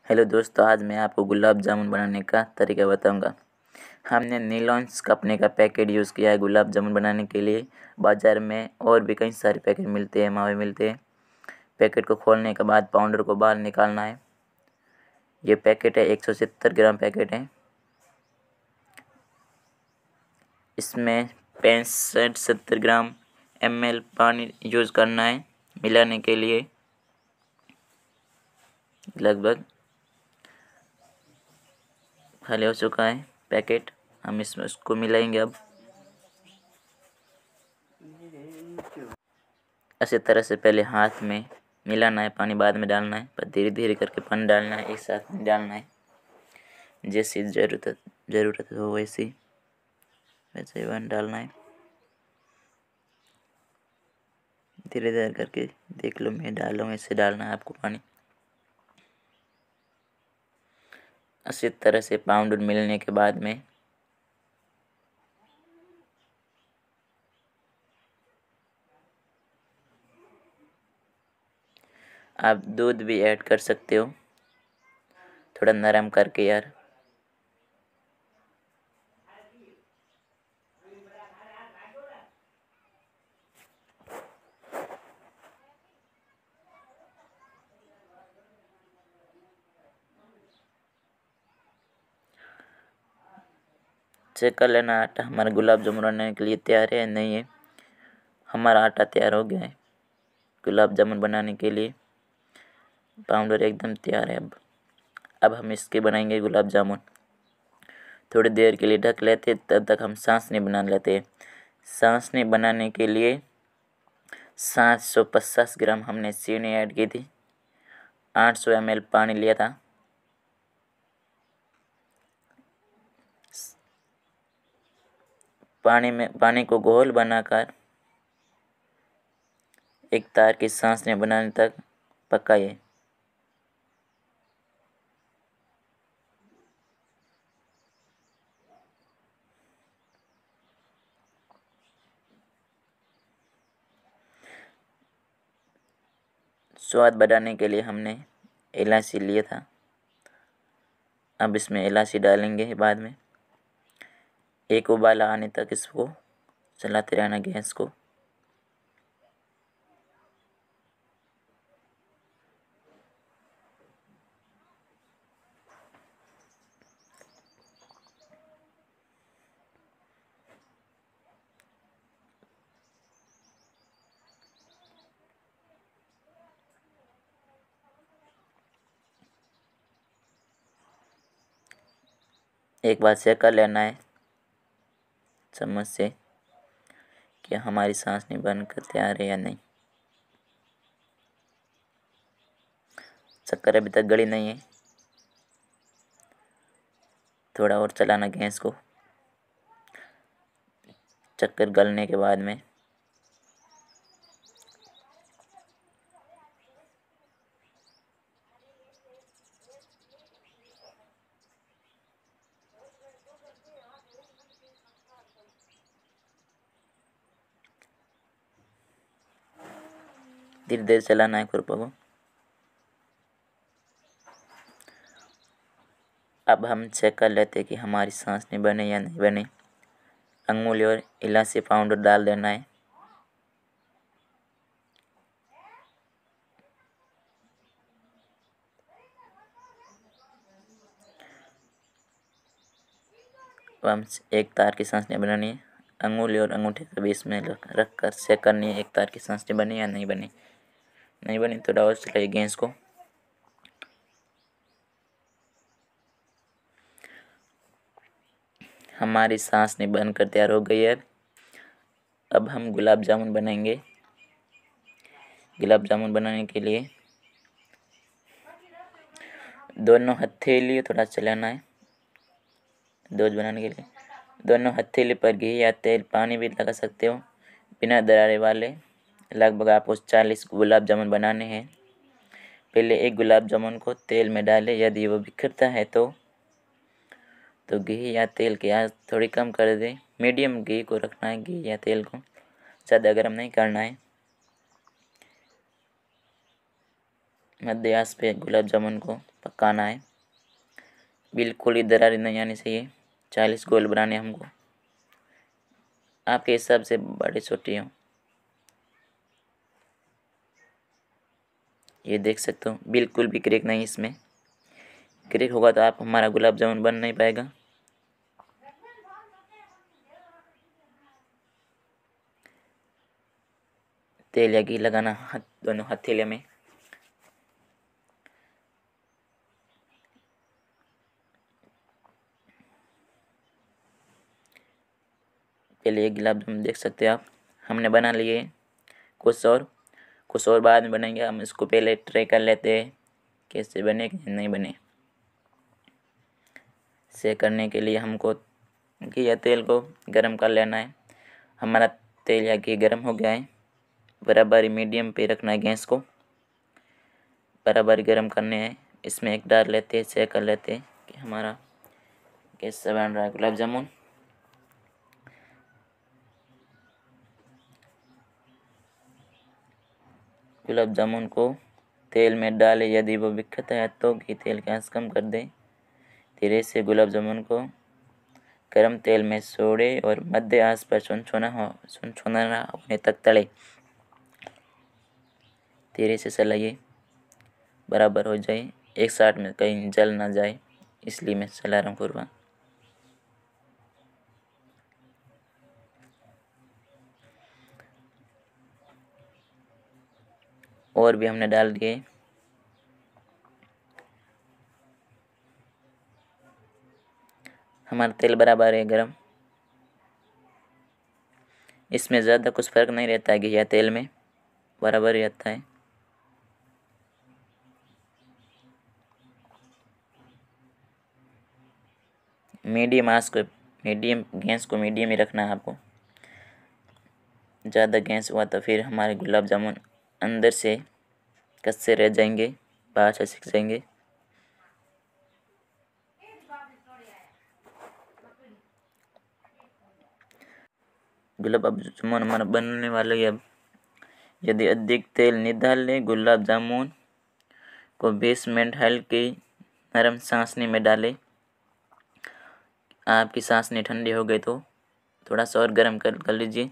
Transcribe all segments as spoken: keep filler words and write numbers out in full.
Hello दोस्तों, आज मैं आपको गुलाब जामुन बनाने का तरीका बताऊंगा। हमने नीलॉन्स कंपनी का पैकेट यूज़ किया है गुलाब जामुन बनाने के लिए। बाज़ार में और भी कई सारे पैकेट मिलते हैं, मावे मिलते हैं। पैकेट को खोलने के बाद पाउडर को बाहर निकालना है। ये पैकेट है, एक सौ सत्तर ग्राम पैकेट है। इसमें पैंसठ सत्तर ग्राम एम एल पानी यूज़ करना है मिलाने के लिए। लगभग खाली हो चुका है पैकेट। हम इसमें उसको मिलाएंगे। अब अच्छी तरह से पहले हाथ में मिलाना है, पानी बाद में डालना है, पर धीरे धीरे करके पानी डालना है, एक साथ नहीं डालना है। जैसी ज़रूरत ज़रूरत हो वैसी वैसे ही पानी डालना है। धीरे धीरे करके देख लो, मैं डाल रहा हूँ, ऐसे डालना है आपको पानी। अच्छी तरह से पाउडर मिलने के बाद में आप दूध भी ऐड कर सकते हो, थोड़ा नरम करके यार। चेक कर लेना आटा हमारा गुलाब जामुन बनाने के लिए तैयार है या नहीं है। हमारा आटा तैयार हो गया है गुलाब जामुन बनाने के लिए। पाउडर एकदम तैयार है। अब अब हम इसके बनाएंगे गुलाब जामुन। थोड़ी देर के लिए ढक लेते, तब तक हम चाशनी बना लेते हैं। चाशनी बनाने के लिए सात सौ पचास ग्राम हमने चीनी ऐड की थी। आठ सौ एम एल पानी लिया था। पानी में पानी को घोल बनाकर एक तार की चाशनी बनाने तक पकाइए। स्वाद बढ़ाने के लिए हमने इलायची लिया था। अब इसमें इलायची डालेंगे बाद में। एक उबाला आने तक इसको चलाते रहना गैस को। एक बार चेक कर लेना है चम्मच से कि हमारी चाशनी बनकर तैयार है या नहीं। शक्कर अभी तक गली नहीं है, थोड़ा और चलाना गैस को। चक्कर गलने के बाद में धीरे धीरे चलाना है खुरपा को। अब हम चेक कर लेते हैं कि हमारी चाशनी बने या नहीं बने। अंगूर और इलायची पाउडर डाल देना है। अब हम एक तार की चाशनी बनानी है। अंगुली और अंगूठे के बीच में रख कर चेक करनी है एक तार की चाशनी बनी या नहीं बनी। नहीं बनी तो डाउन चलाइए गैस को। हमारी चाशनी बनकर तैयार हो गई है। अब हम गुलाब जामुन बनाएंगे। गुलाब जामुन बनाने के लिए दोनों हथेली थोड़ा चलाना है। दूध बनाने के लिए दोनों हथेली पर घी या तेल पानी भी लगा सकते हो, बिना दरारे वाले। लगभग आपको चालीस गुलाब जामुन बनाने हैं। पहले एक गुलाब जामुन को तेल में डालें। यदि वो बिखरता है तो तो घी या तेल की आंच थोड़ी कम कर दें। मीडियम घी को रखना है, घी या तेल को ज़्यादा गर्म नहीं करना है। मध्य आंच पे गुलाब जामुन को पकाना है। बिल्कुल ही दरार नहीं आनी चाहिए। चालीस गोल बनाने हमको, आपके हिसाब से बड़े छोटी हो। ये देख सकते हो बिल्कुल भी क्रेक नहीं, इसमें क्रेक होगा तो आप हमारा गुलाब जामुन बन नहीं पाएगा। तेल या घी लगाना हाथ दोनों हथेलियों में। पहले ये गुलाब जामुन देख सकते हैं आप, हमने बना लिए। कुछ और कुछ और बाद में बनेंगे, हम इसको पहले ट्राई कर लेते हैं कैसे बने कि नहीं बने। से करने के लिए हमको घी या तेल को गरम कर लेना है। हमारा तेल या घी गरम हो गया है। बराबर मीडियम पे रखना है गैस को, बराबर गरम करने हैं। इसमें एक डाल लेते हैं, चेक कर लेते हैं कि हमारा कैसा बन रहा है गुलाब जामुन। गुलाब जामुन को तेल में डालें, यदि वो बिखरता है तो घी तेल की आंच कम कर दें। धीरे से गुलाब जामुन को गरम तेल में छोड़े और मध्य आंच पर छुनछुना हो छुनछुना होने तक तले। धीरे से चलाइए, बराबर हो जाए, एक साथ में कहीं जल ना जाए, इसलिए मैं चला रहा हूँ पूर्वा। और भी हमने डाल दिए। हमारा तेल बराबर है गरम, इसमें ज़्यादा कुछ फर्क नहीं रहता है घी या तेल में, बराबर रहता है। मीडियम आंच को मीडियम गैस को मीडियम ही रखना है आपको। ज़्यादा गैस हुआ तो फिर हमारे गुलाब जामुन अंदर से कच्चे रह जाएंगे, बाहर से सिक जाएंगे। गुलाब जामुन हमारा बनने वाला है अब। यदि अधिक तेल निकाल ले, गुलाब जामुन को बीस मिनट हल्की नरम चाशनी में डालें। आपकी चाशनी ठंडी हो गई तो थोड़ा सा और गर्म कर कर लीजिए।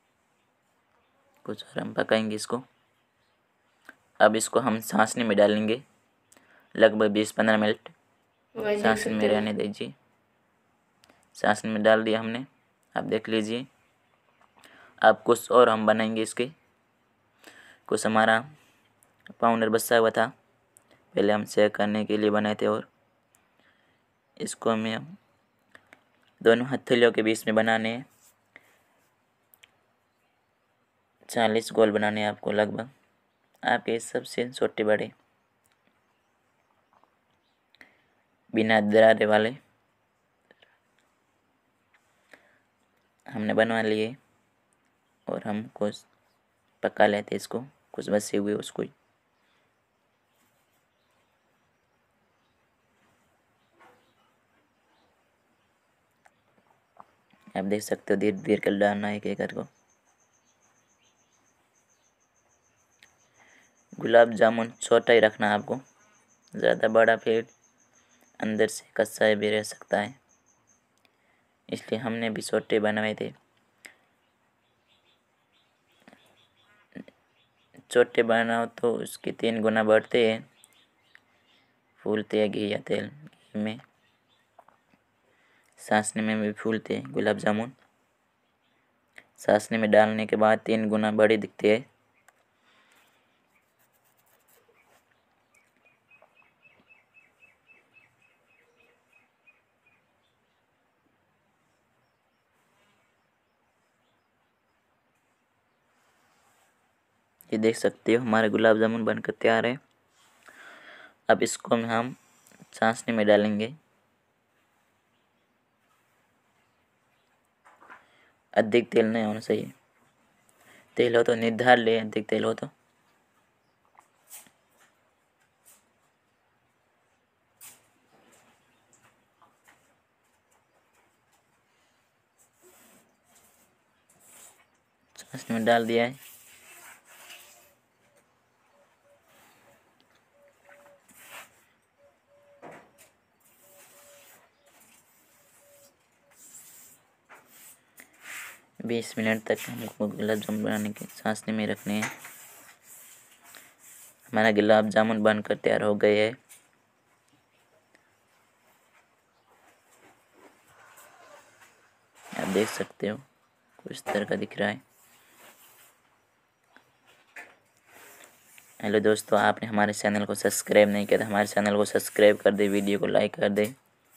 कुछ और हम पकाएंगे इसको। अब इसको हम चाशनी में डालेंगे, लगभग बीस पंद्रह मिनट चाशनी में रहने दीजिए। चाशनी में डाल दिया हमने, आप देख लीजिए। अब कुछ और हम बनाएंगे इसके। कुछ हमारा पाउडर बचा हुआ था, पहले हम चेक करने के लिए बनाए थे, और इसको हमें दोनों हथेलियों के बीच में बनाने हैं। चालीस गोल बनाने हैं आपको, लगभग आपके सबसे छोटे बड़े, बिना दरारे वाले हमने बनवा लिए। और हम कुछ पका लेते इसको, कुछ बचे हुए उसको। आप देख सकते हो धीरे धीरे कर डालना है एक एक को। गुलाब जामुन छोटा ही रखना आपको, ज़्यादा बड़ा फिर अंदर से कच्चा भी रह सकता है, इसलिए हमने भी छोटे बनवाए थे। छोटे बनाओ तो उसके तीन गुना बढ़ते हैं, फूलते हैं घी या तेल घी में, चाशनी में भी फूलते हैं गुलाब जामुन। चाशनी में डालने के बाद तीन गुना बड़े दिखते हैं। ये देख सकते हो हमारे गुलाब जामुन बनकर तैयार है। अब इसको हम चाशनी में डालेंगे। अधिक तेल नहीं होना चाहिए, तेल हो तो निर्धार ले, अधिक तेल हो तो। चाशनी में डाल दिया है। बीस मिनट तक हमको गुलाब जामुन बनाने के चाशनी में रखने हैं। हमारा गुलाब जामुन बनकर तैयार हो गए है। आप देख सकते हो कुछ तरह का दिख रहा है। हेलो दोस्तों, आपने हमारे चैनल को सब्सक्राइब नहीं किया तो हमारे चैनल को सब्सक्राइब कर दे, वीडियो को लाइक कर दे,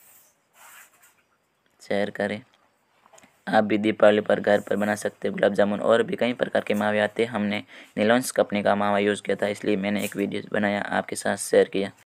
शेयर करें। आप भी दीपावली पर घर पर बना सकते हो गुलाब जामुन। और भी कई प्रकार के मावे आते हैं। हमने नीलॉन्स कंपनी का मावा यूज़ किया था, इसलिए मैंने एक वीडियो बनाया आपके साथ शेयर किया।